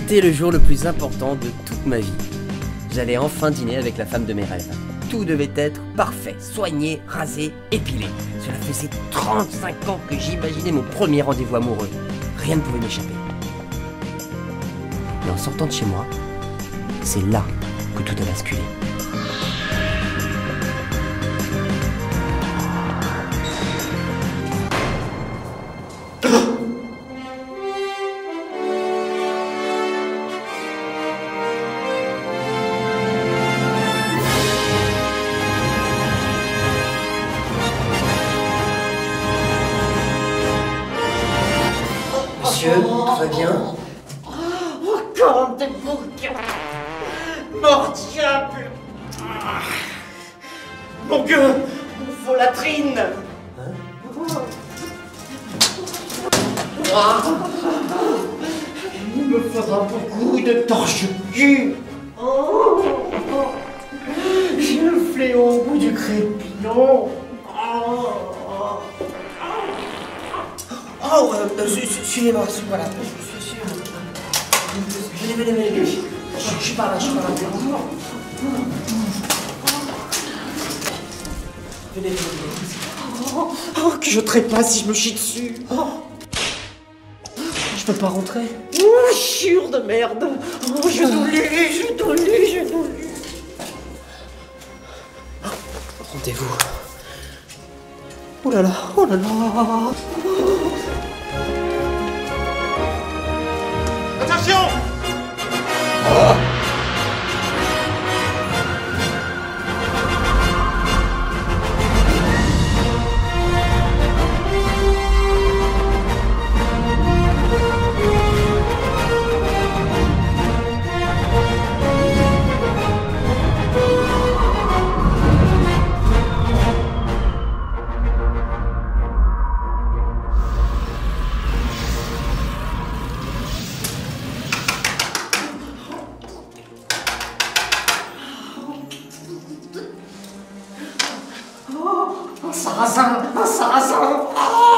C'était le jour le plus important de toute ma vie. J'allais enfin dîner avec la femme de mes rêves. Tout devait être parfait, soigné, rasé, épilé. Cela faisait 35 ans que j'imaginais mon premier rendez-vous amoureux. Rien ne pouvait m'échapper. Et en sortant de chez moi, c'est là que tout a basculé. Monsieur, tout va bien? Encore des bouquins. Mort diable. Mon Dieu, vos latrines. Il me faudra beaucoup de torches cul. J'ai le fléau au bout du crépillon. Suivez-moi, voilà. Venez. Je suis par là. Venez. Oh, que je trépasse si je me chie dessus. Je peux pas rentrer. Oh, chure de merde. Oh, j'ai tout lu. Rendez-vous. Oh là là. Attention! Un sarrasin.